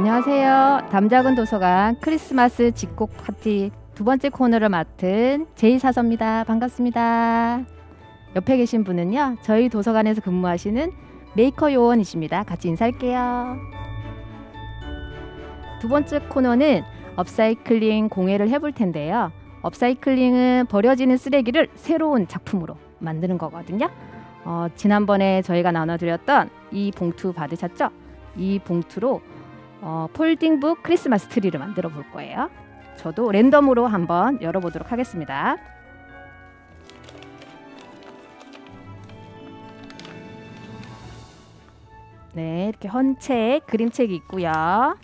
안녕하세요. 담작은 도서관 크리스마스 집콕 파티 두 번째 코너를 맡은 제이사서입니다. 반갑습니다. 옆에 계신 분은요, 저희 도서관에서 근무하시는 메이커 요원이십니다. 같이 인사할게요. 두 번째 코너는 업사이클링 공예를 해볼 텐데요. 업사이클링은 버려지는 쓰레기를 새로운 작품으로 만드는 거거든요. 지난번에 저희가 나눠드렸던 이 봉투 받으셨죠? 이 봉투로 폴딩북 크리스마스 트리를 만들어 볼 거예요. 저도 랜덤으로 한번 열어보도록 하겠습니다. 네, 이렇게 헌책, 그림책이 있고요.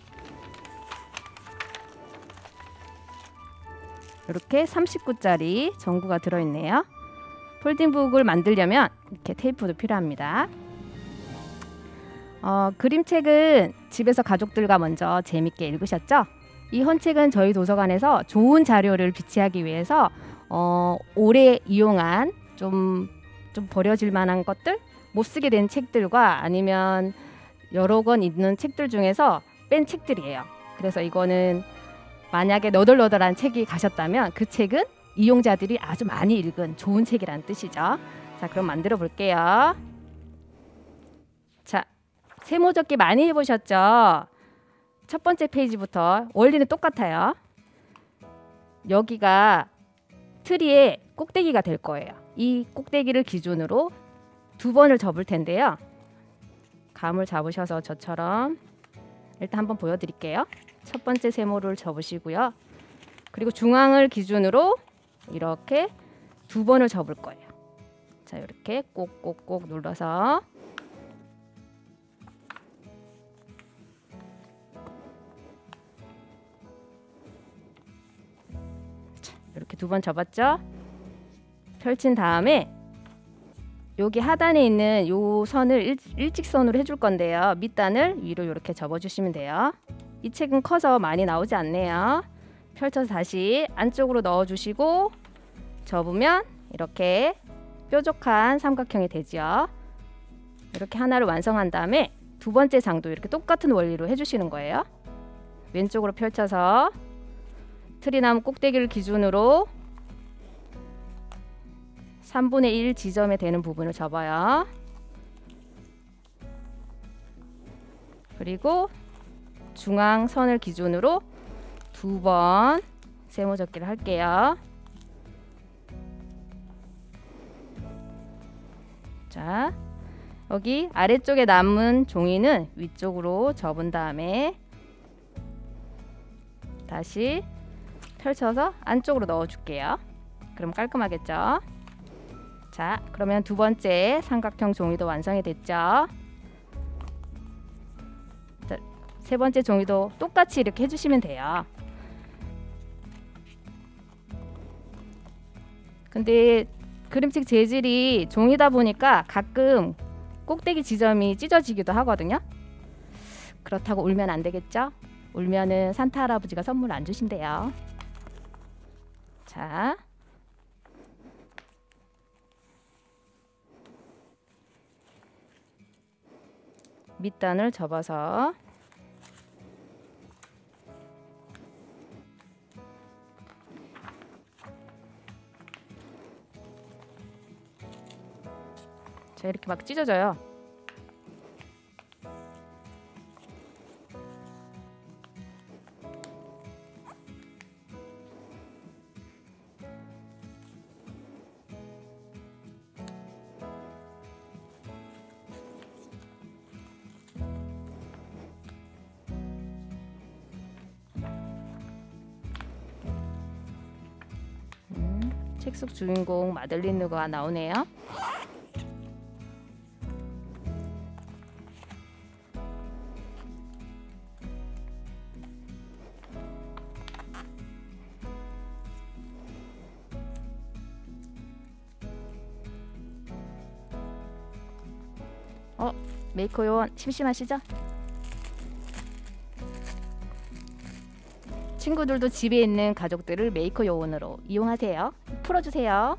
이렇게 39짜리 전구가 들어있네요. 폴딩북을 만들려면 이렇게 테이프도 필요합니다. 그림책은 집에서 가족들과 먼저 재밌게 읽으셨죠? 이 헌책은 저희 도서관에서 좋은 자료를 비치하기 위해서 오래 이용한 좀 버려질 만한 것들, 못 쓰게 된 책들과 아니면 여러 권 있는 책들 중에서 뺀 책들이에요. 그래서 이거는 만약에 너덜너덜한 책이 가셨다면 그 책은 이용자들이 아주 많이 읽은 좋은 책이라는 뜻이죠. 자, 그럼 만들어 볼게요. 자, 세모접기 많이 해보셨죠? 첫 번째 페이지부터 원리는 똑같아요. 여기가 트리의 꼭대기가 될 거예요. 이 꼭대기를 기준으로 두 번을 접을 텐데요. 감을 잡으셔서 저처럼 일단 한번 보여드릴게요. 첫 번째 세모를 접으시고요. 그리고 중앙을 기준으로 이렇게 두 번을 접을 거예요. 자, 이렇게 꼭꼭꼭 눌러서 이렇게 두 번 접었죠? 펼친 다음에 여기 하단에 있는 요 선을 일직선으로 해줄 건데요. 밑단을 위로 이렇게 접어주시면 돼요. 이 책은 커서 많이 나오지 않네요. 펼쳐서 다시 안쪽으로 넣어주시고 접으면 이렇게 뾰족한 삼각형이 되죠. 이렇게 하나를 완성한 다음에 두 번째 장도 이렇게 똑같은 원리로 해주시는 거예요. 왼쪽으로 펼쳐서 트리나무 꼭대기를 기준으로 3분의 1 지점에 되는 부분을 접어요. 그리고 중앙선을 기준으로 두 번 세모접기를 할게요. 자, 여기 아래쪽에 남은 종이는 위쪽으로 접은 다음에 다시 펼쳐서 안쪽으로 넣어줄게요. 그럼 깔끔하겠죠? 자, 그러면 두 번째 삼각형 종이도 완성이 됐죠? 자, 세 번째 종이도 똑같이 이렇게 해주시면 돼요. 근데 그림책 재질이 종이다 보니까 가끔 꼭대기 지점이 찢어지기도 하거든요. 그렇다고 울면 안 되겠죠? 울면은 산타 할아버지가 선물 안 주신대요. 자, 밑단을 접어서 자, 이렇게 막 찢어져요. 책 속 주인공 마들린 누가 나오네요. 메이커 요원 심심하시죠? 친구들도 집에 있는 가족들을 메이커 요원으로 이용하세요. 풀어주세요.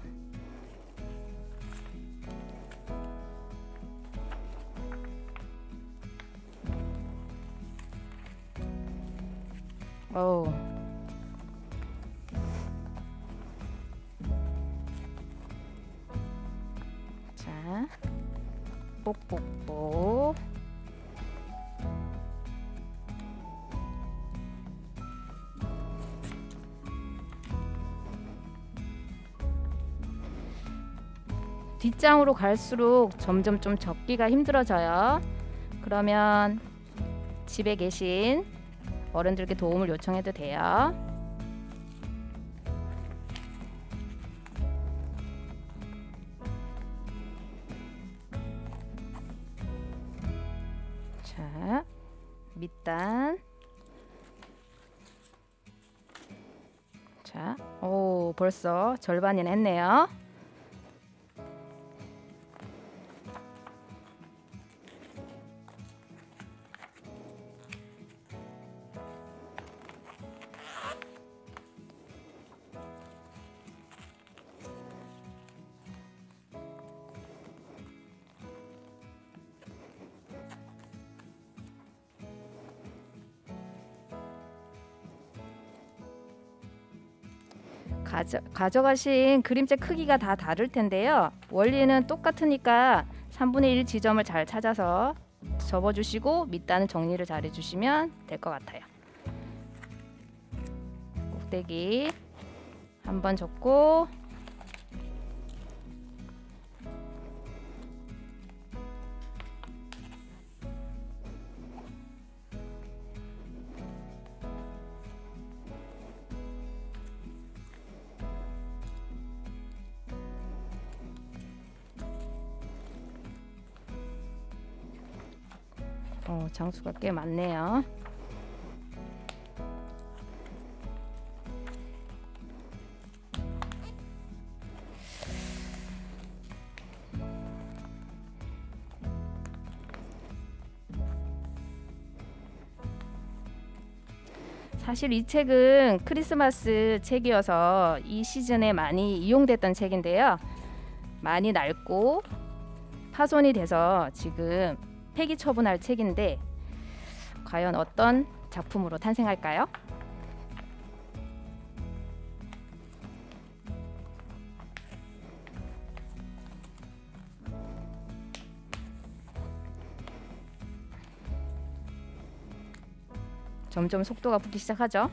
어우. 자, 뽁뽁뽁. 뒷장으로 갈수록 점점 좀 접기가 힘들어져요. 그러면 집에 계신 어른들께 도움을 요청해도 돼요. 자, 밑단. 자, 오, 벌써 절반이나 했네요. 가져가신 그림체 크기가 다 다를 텐데요. 원리는 똑같으니까 3분의 1 지점을 잘 찾아서 접어주시고 밑단은 정리를 잘 해주시면 될 것 같아요. 꼭대기 한번 접고 장수가 꽤 많네요. 사실 이 책은 크리스마스 책이어서 이 시즌에 많이 이용됐던 책인데요. 많이 낡고 파손이 돼서 지금 폐기 처분할 책인데 과연 어떤 작품으로 탄생할까요? 점점 속도가 붙기 시작하죠.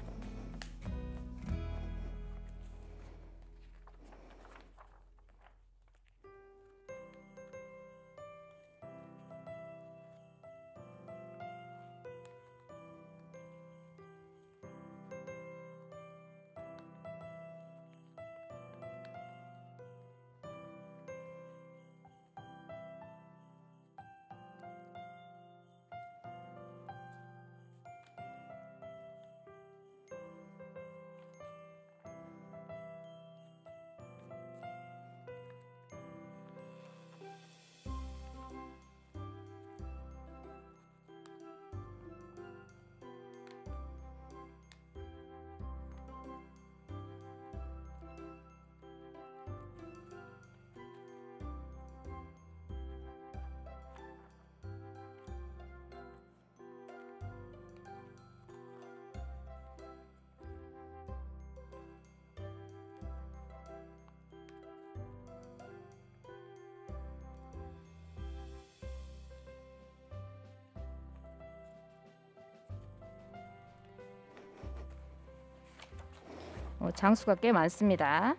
장수가 꽤 많습니다.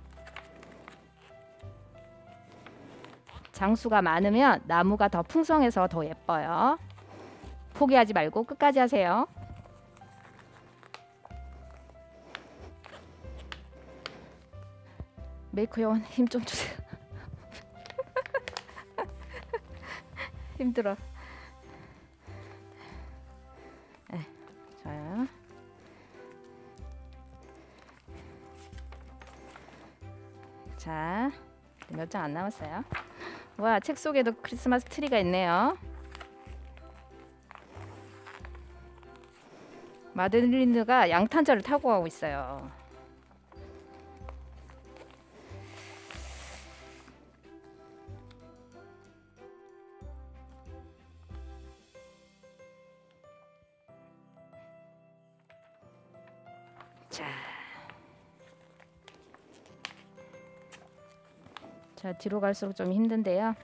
장수가 많으면 나무가 더 풍성해서 더 예뻐요. 포기하지 말고 끝까지 하세요. 메이커 요원 힘 좀 주세요. 힘들어. 네, 좋아요. 자, 몇 장 안 남았어요. 와, 책 속에도 크리스마스 트리가 있네요. 마들린느가 양탄자를 타고 가고 있어요. 자, 뒤로 갈수록 좀 힘든데요.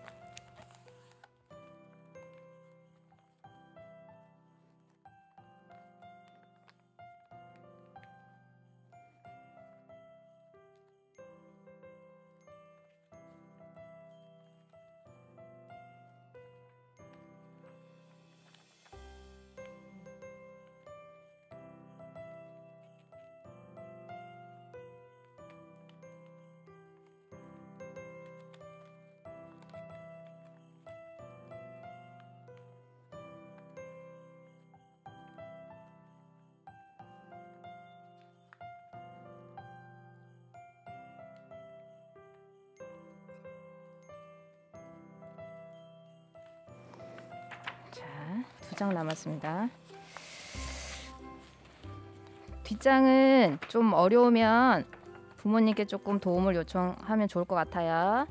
자, 2장 남았습니다. 뒷장은 좀 어려우면 부모님께 조금 도움을 요청하면 좋을 것 같아요.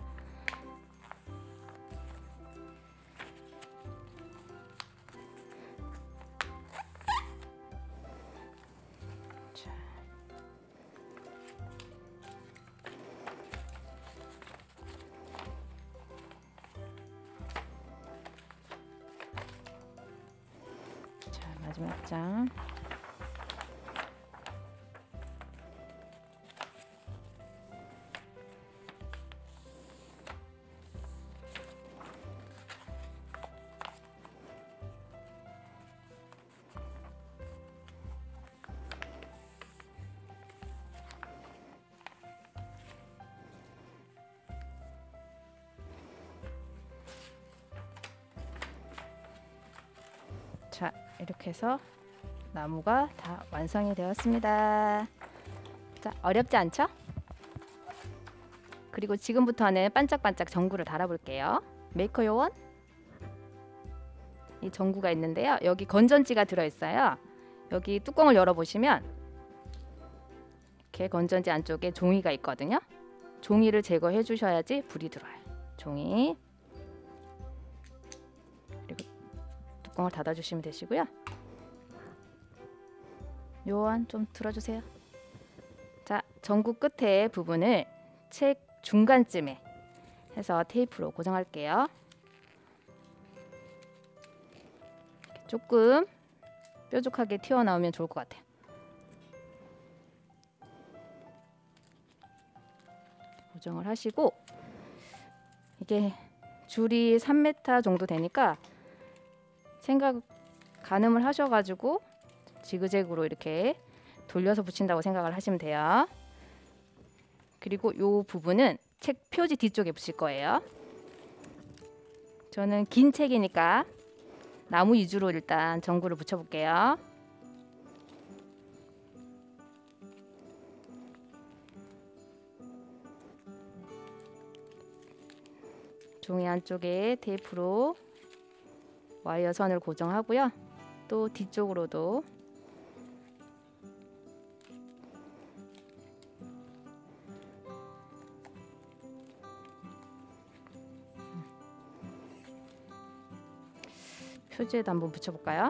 자, 마지막 장. 자, 이렇게 해서 나무가 다 완성이 되었습니다. 자, 어렵지 않죠? 그리고 지금부터는 반짝반짝 전구를 달아볼게요. 메이커 요원, 이 전구가 있는데요. 여기 건전지가 들어있어요. 여기 뚜껑을 열어보시면 이렇게 건전지 안쪽에 종이가 있거든요. 종이를 제거해 주셔야지 불이 들어요. 종이, 그리고 뚜껑을 닫아주시면 되시고요. 요원 좀 들어주세요. 자, 전구 끝에 부분을 책 중간쯤에 해서 테이프로 고정할게요. 조금 뾰족하게 튀어나오면 좋을 것 같아요. 고정을 하시고, 이게 줄이 3m 정도 되니까 가늠을 하셔가지고 지그재그로 이렇게 돌려서 붙인다고 생각을 하시면 돼요. 그리고 이 부분은 책 표지 뒤쪽에 붙일 거예요. 저는 긴 책이니까 나무 위주로 일단 전구를 붙여볼게요. 종이 안쪽에 테이프로 와이어 선을 고정하고요. 또 뒤쪽으로도 표지에도 한번 붙여볼까요?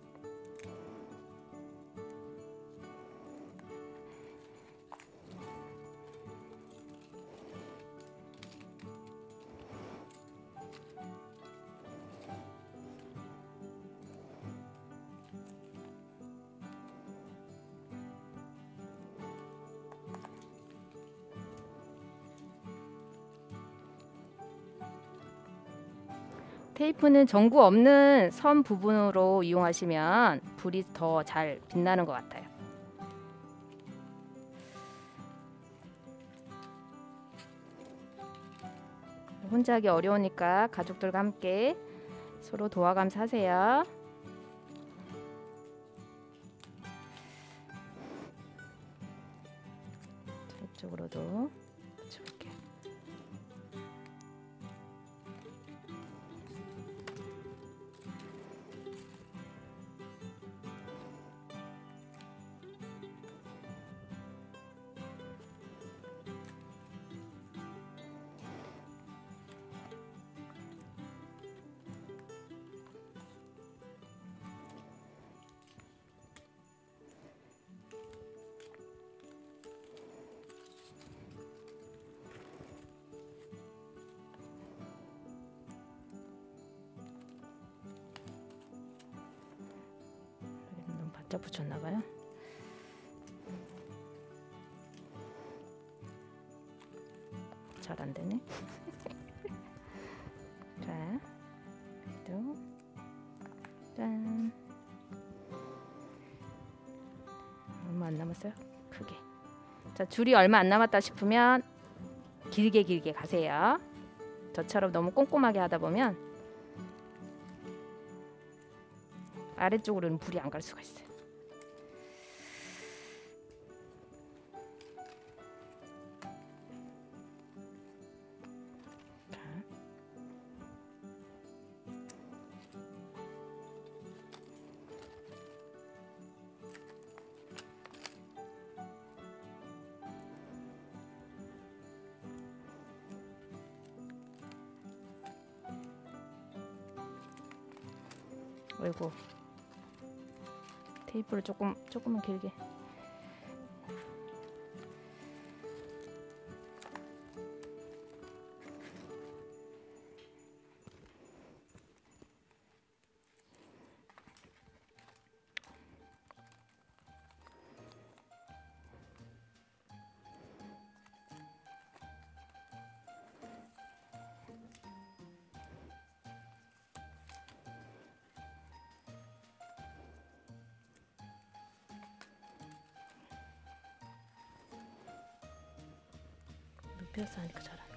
테이프는 전구 없는 선 부분으로 이용하시면 불이 더 잘 빛나는 것 같아요. 혼자 하기 어려우니까 가족들과 함께 서로 도와가면서 하세요. 이쪽으로도 붙여볼게요. 살짝 붙였나봐요. 잘 안되네. 자, 또 짠. 얼마 안 남았어요? 크게. 자, 줄이 얼마 안 남았다 싶으면 길게 가세요. 저처럼 너무 꼼꼼하게 하다 보면 아래쪽으로는 불이 안 갈 수가 있어요. 어이구, 테이프를 조금만 길게. 눕혀서 하니까 잘 안 돼.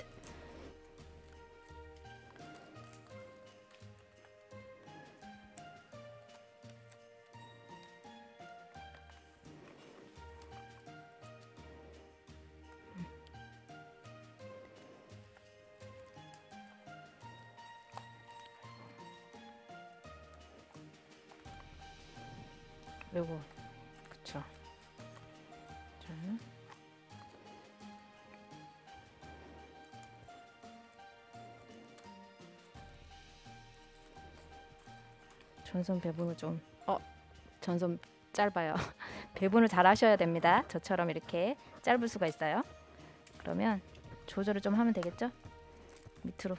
그리고 그쵸. 자. 전선 배분을 좀 전선 짧아요. 배분을 잘 하셔야 됩니다. 저처럼 이렇게 짧을 수가 있어요. 그러면 조절을 좀 하면 되겠죠? 밑으로.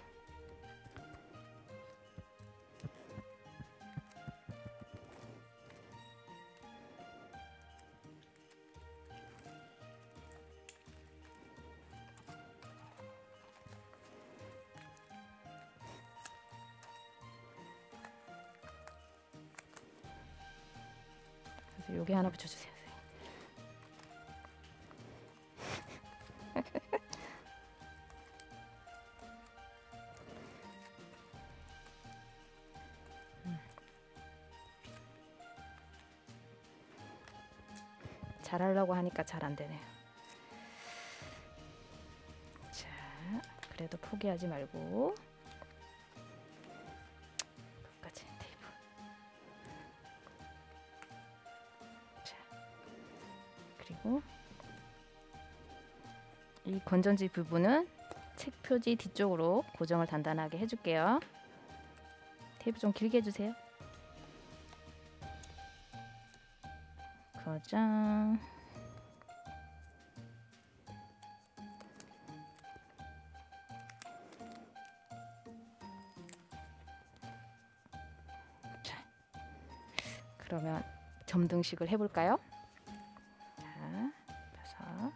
여기 하나 붙여주세요. 잘하려고 하니까 잘 안되네요. 자, 그래도 포기하지 말고 끝까지 테이프. 자, 그리고 이 건전지 부분은 책 표지 뒤쪽으로 고정을 단단하게 해줄게요. 테이프 좀 길게 해주세요. 고정. 자, 그러면 점등식을 해볼까요? 자, 펴서.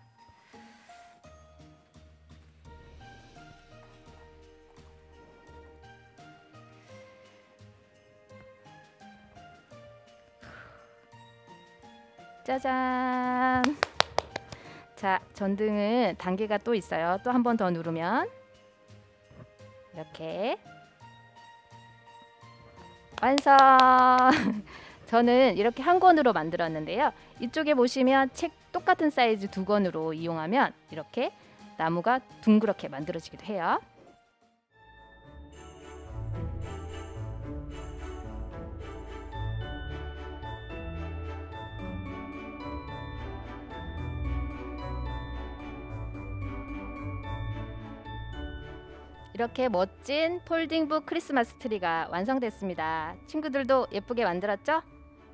짜잔. 자, 전등은 단계가 또 있어요. 또 한 번 더 누르면 이렇게 완성. 저는 이렇게 한 권으로 만들었는데요. 이쪽에 보시면 책 똑같은 사이즈 두 권으로 이용하면 이렇게 나무가 둥그렇게 만들어지기도 해요. 이렇게 멋진 폴딩북 크리스마스 트리가 완성됐습니다. 친구들도 예쁘게 만들었죠?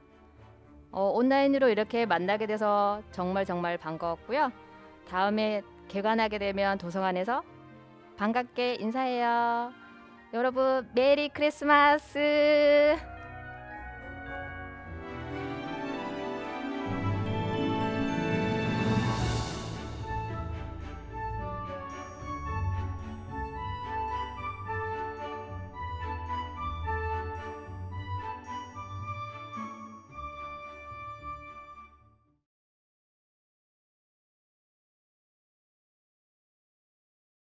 온라인으로 이렇게 만나게 돼서 정말 반가웠고요. 다음에 개관하게 되면 도서관에서 반갑게 인사해요. 여러분, 메리 크리스마스!